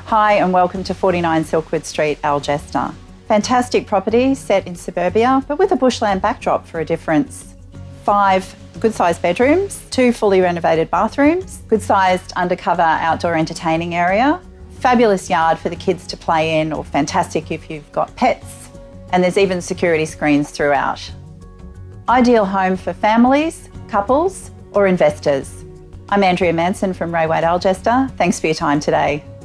Hi and welcome to 49 Silkwood Street, Algester. Fantastic property set in suburbia, but with a bushland backdrop for a difference. 5 good-sized bedrooms, 2 fully renovated bathrooms, good-sized undercover outdoor entertaining area, fabulous yard for the kids to play in, or fantastic if you've got pets, and there's even security screens throughout. Ideal home for families, couples, or investors. I'm Andrea Manson from Algester. Thanks for your time today.